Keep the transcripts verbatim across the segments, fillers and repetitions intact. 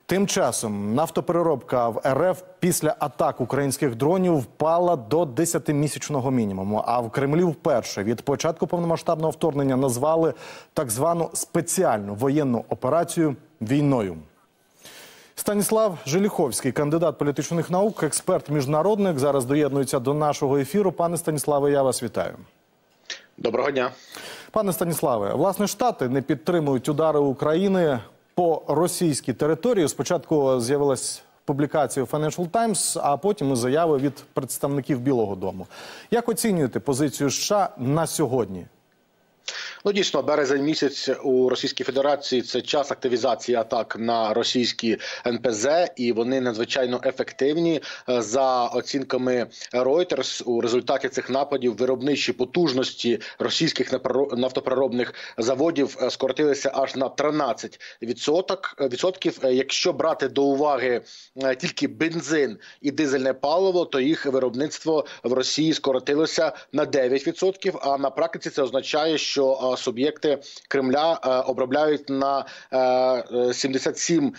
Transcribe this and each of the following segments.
Тим часом нафтопереробка в РФ після атак українських дронів впала до десятимісячного мінімуму. А в Кремлі вперше від початку повномасштабного вторгнення назвали так звану спеціальну воєнну операцію війною. Станіслав Желіховський, кандидат політичних наук, експерт-міжнародник, зараз доєднується до нашого ефіру. Пане Станіславе, я вас вітаю. Доброго дня. Пане Станіславе, власне, Штати не підтримують удари України по російській території. Спочатку з'явилась публікація у Financial Times, а потім і заяви від представників Білого дому. Як оцінюєте позицію США на сьогодні? Ну, дійсно, березень місяць у Російській Федерації – це час активізації атак на російські ен пе зе, і вони надзвичайно ефективні. За оцінками Reuters, у результаті цих нападів виробничі потужності російських нафтопереробних заводів скоротилися аж на тринадцять відсотків. Якщо брати до уваги тільки бензин і дизельне паливо, то їх виробництво в Росії скоротилося на дев'ять відсотків, а на практиці це означає, що суб'єкти Кремля обробляють на сімдесят сім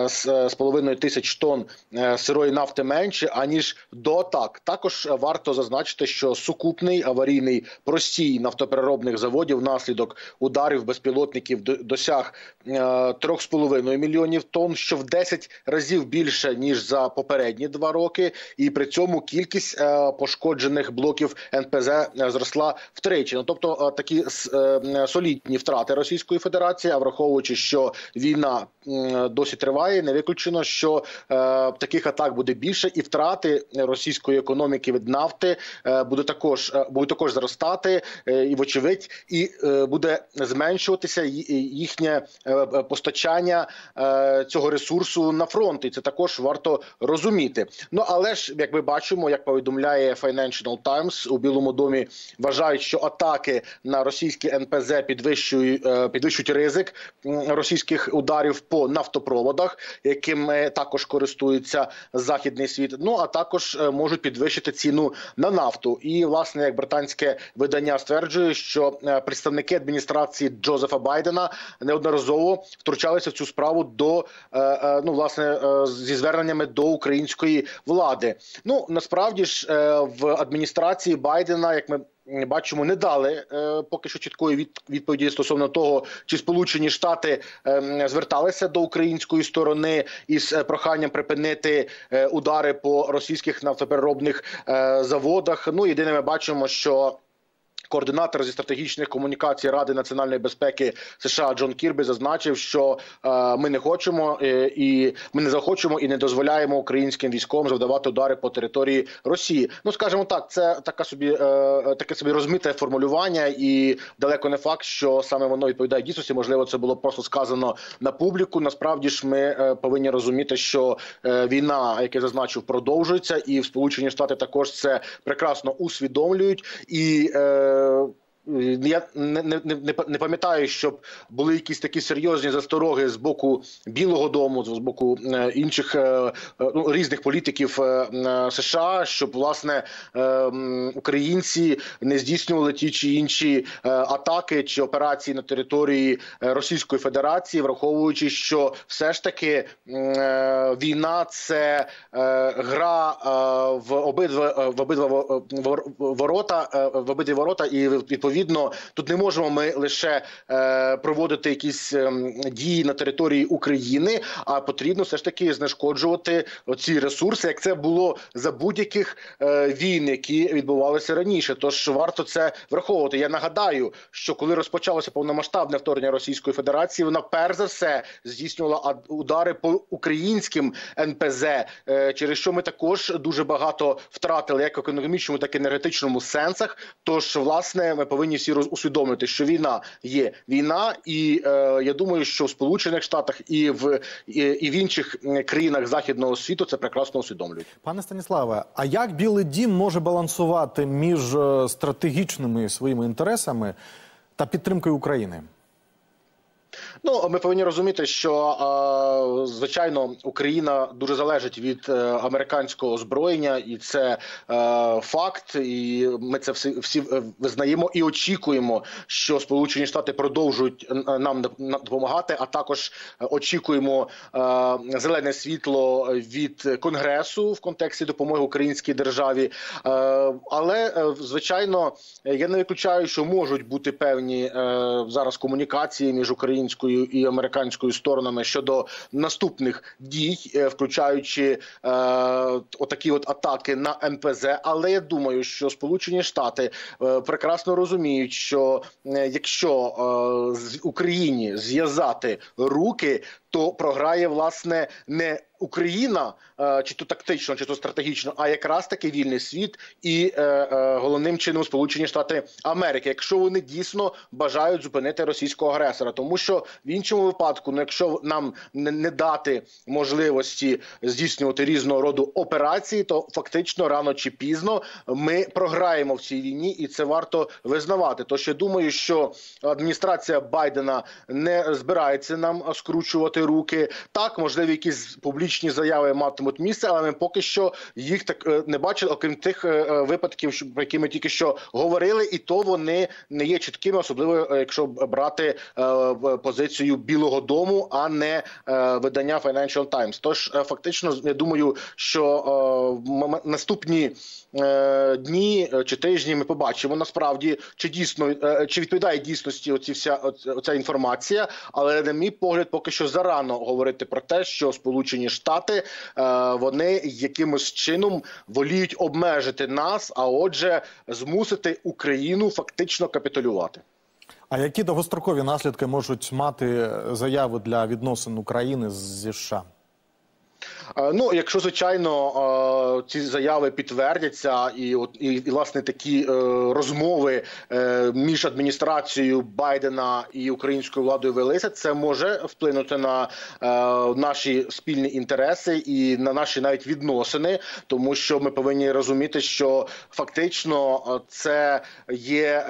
з половиною тисяч тонн сирої нафти менше, аніж до атак. Також варто зазначити, що сукупний аварійний простій нафтопереробних заводів внаслідок ударів безпілотників досяг трьох з половиною мільйонів тонн, що в десять разів більше, ніж за попередні два роки. І при цьому кількість пошкоджених блоків ен пе зе зросла втричі. Ну, тобто такі солідні втрати Російської Федерації, а враховуючи, що війна досі триває, не виключено, що е, таких атак буде більше, і втрати російської економіки від нафти е, буде також, е, будуть також зростати, е, і вочевидь, і е, буде зменшуватися їхнє е, постачання е, цього ресурсу на фронт, і це також варто розуміти. Ну, але ж, як ми бачимо, як повідомляє Financial Times, у Білому домі вважають, що атаки на російські ен пе зе підвищують, е, підвищують ризик російських ударів по нафтопроводах, яким також користується західний світ, ну а також можуть підвищити ціну на нафту. І, власне, як британське видання стверджує, що представники адміністрації Джозефа Байдена неодноразово втручалися в цю справу до, ну, власне, зі зверненнями до української влади. Ну, насправді ж, в адміністрації Байдена, як ми бачимо, не дали е, поки що чіткої від, відповіді стосовно того, чи Сполучені Штати е, зверталися до української сторони із е, проханням припинити е, удари по російських нафтопереробних е, заводах. Ну, єдине, ми бачимо, що координатор зі стратегічних комунікацій Ради національної безпеки США Джон Кірбі зазначив, що е, ми не хочемо е, і ми не захочемо і не дозволяємо українським військовим завдавати удари по території Росії. Ну, скажімо так, це така собі е, таке собі розмите формулювання, і далеко не факт, що саме воно відповідає дійсності. Можливо, це було просто сказано на публіку. Насправді ж ми е, повинні розуміти, що е, війна, як я зазначив, продовжується, і в Сполучені Штати також це прекрасно усвідомлюють. І е, я не, не, не, не пам'ятаю, щоб були якісь такі серйозні застороги з боку Білого дому, з боку е, інших е, ну, різних політиків е, США, щоб, власне, е, українці не здійснювали ті чи інші е, атаки чи операції на території Російської Федерації, враховуючи, що все ж таки е, війна – це е, гра е, в обидва, в обидва ворота, е, в обидві ворота, і відповідно Відповідно, тут не можемо ми лише е, проводити якісь е, дії на території України, а потрібно все ж таки знешкоджувати ці ресурси, як це було за будь-яких е, війн, які відбувалися раніше. Тож варто це враховувати. Я нагадаю, що коли розпочалося повномасштабне вторгнення Російської Федерації, вона перш за все здійснювала удари по українським ен пе зе, е, через що ми також дуже багато втратили як в економічному, так і енергетичному сенсах. Тож, власне, ми повинні всі усвідомити, що війна є війна, і е, я думаю, що в Сполучених Штатах і в, і, і в інших країнах Західного світу це прекрасно усвідомлюють. Пане Станіславе, а як Білий дім може балансувати між стратегічними своїми інтересами та підтримкою України? Ну, ми повинні розуміти, що, звичайно, Україна дуже залежить від американського озброєння, і це факт, і ми це всі, всі визнаємо і очікуємо, що Сполучені Штати продовжують нам допомагати, а також очікуємо зелене світло від Конгресу в контексті допомоги українській державі. Але, звичайно, я не виключаю, що можуть бути певні зараз комунікації між українською і американською сторонами щодо наступних дій, включаючи е, отакі от атаки на ен пе зет. Але я думаю, що Сполучені Штати е, прекрасно розуміють, що е, якщо е, з Україні зв'язати руки, то програє, власне, не Україна, чи то тактично, чи то стратегічно, а якраз таки вільний світ і е, е, головним чином Сполучені Штати Америки, якщо вони дійсно бажають зупинити російського агресора. Тому що в іншому випадку, ну, якщо нам не, не дати можливості здійснювати різного роду операції, то фактично рано чи пізно ми програємо в цій війні, і це варто визнавати. Тож я думаю, що адміністрація Байдена не збирається нам скручувати руки. Так, можливо, якісь публічні заяви матимуть місце, але ми поки що їх так не бачили, окрім тих випадків, про які ми тільки що говорили, і то вони не є чіткими, особливо якщо брати позицію Білого дому, а не видання Financial Times. Тож фактично, я думаю, що наступні дні чи тижні ми побачимо насправді, чи дійсно, чи відповідає дійсності оці вся оця інформація, але на мій погляд поки що зарано говорити про те, що Сполучені Штати вони якимось чином воліють обмежити нас, а отже змусити Україну фактично капітулювати. А які довгострокові наслідки можуть мати заяви для відносин України зі США? Ну, якщо, звичайно, ці заяви підтвердяться і, і, і власне, такі розмови між адміністрацією Байдена і українською владою велися, це може вплинути на наші спільні інтереси і на наші навіть відносини, тому що ми повинні розуміти, що фактично це є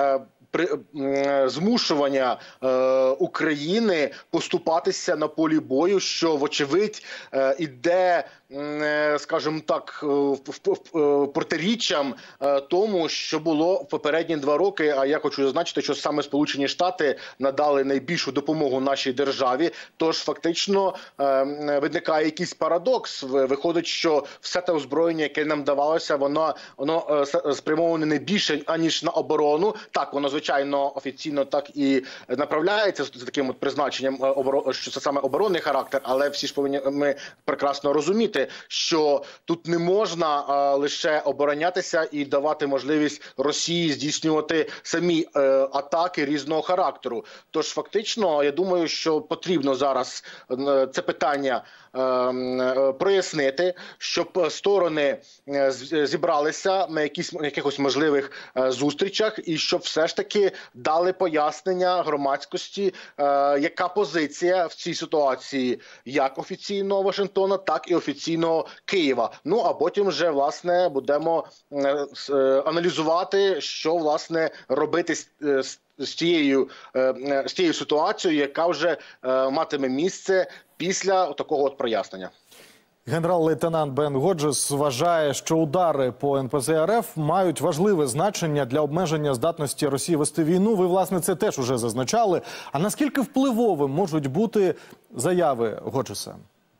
змушування е, України поступатися на полі бою, що, вочевидь, е, іде, е, скажімо так, в, в, в, протиріччям е, тому, що було в попередні два роки. А я хочу зазначити, що саме Сполучені Штати надали найбільшу допомогу нашій державі. Тож, фактично, е, виникає якийсь парадокс. Виходить, що все те озброєння, яке нам давалося, воно, воно е, спрямоване не більше, аніж на оборону. Так, воно, звичайно, Звичайно, офіційно так і направляється з таким от призначенням, що це саме оборонний характер, але всі ж повинні ми прекрасно розуміти, що тут не можна а, лише оборонятися і давати можливість Росії здійснювати самі е, атаки різного характеру. Тож фактично, я думаю, що потрібно зараз е, це питання е, е, прояснити, щоб сторони е, зібралися на якісь на якихось можливих е, зустрічах і щоб все ж таки дали пояснення громадськості, е, яка позиція в цій ситуації як офіційного Вашингтона, так і офіційного Києва. Ну, а потім вже, власне, будемо е, е, аналізувати, що, власне, робити з, з, з, тією, е, з тією ситуацією, яка вже е, матиме місце після такого от прояснення. Генерал-лейтенант Бен Годжес вважає, що удари по ен пе зе РФ мають важливе значення для обмеження здатності Росії вести війну. Ви, власне, це теж уже зазначали. А наскільки впливовим можуть бути заяви Годжеса?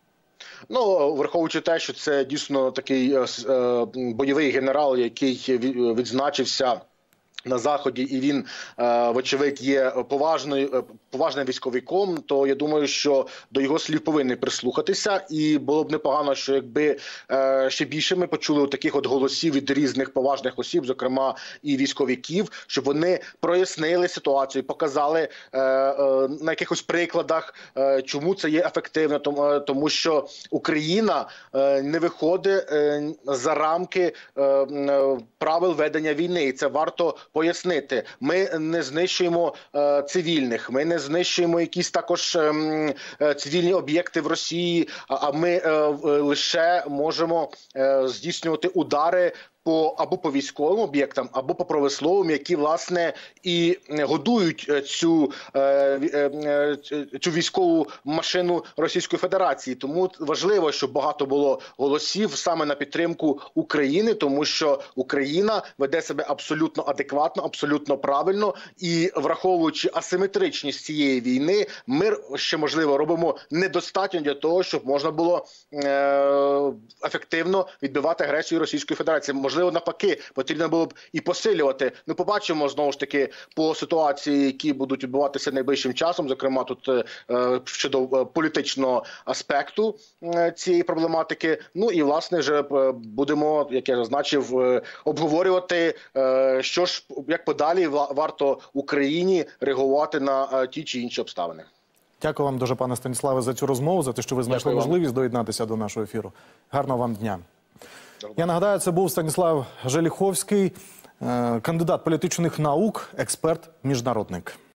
Ну, враховуючи те, що це дійсно такий е, бойовий генерал, який відзначився на Заході, і він, вочевидь, є поважною, поважним військовиком, то я думаю, що до його слів повинні прислухатися. І було б непогано, що якби ще більше ми почули таких от голосів від різних поважних осіб, зокрема і військовиків, щоб вони прояснили ситуацію, показали на якихось прикладах, чому це є ефективно, тому що Україна не виходить за рамки правил ведення війни. І це варто пояснити. Ми не знищуємо е, цивільних, ми не знищуємо якісь також е, е, цивільні об'єкти в Росії, а, а ми е, лише можемо е, здійснювати удари по або по військовим об'єктам, або по промисловим, які власне і годують цю, цю військову машину Російської Федерації. Тому важливо, щоб багато було голосів саме на підтримку України, тому що Україна веде себе абсолютно адекватно, абсолютно правильно, і враховуючи асиметричність цієї війни, ми ще можливо робимо недостатньо для того, щоб можна було е- ефективно відбивати агресію Російської Федерації. Можливо, навпаки, потрібно було б і посилювати. Ми побачимо, знову ж таки, по ситуації, які будуть відбуватися найближчим часом, зокрема тут е, щодо політичного аспекту е, цієї проблематики. Ну і, власне, вже е, будемо, як я зазначив, е, обговорювати, е, що ж, як подалі варто Україні реагувати на е, ті чи інші обставини. Дякую вам дуже, пане Станіславе, за цю розмову, за те, що ви знайшли Дякую можливість вам. доєднатися до нашого ефіру. Гарного вам дня. Я нагадаю, це був Станіслав Желіховський, кандидат політичних наук, експерт, міжнародник.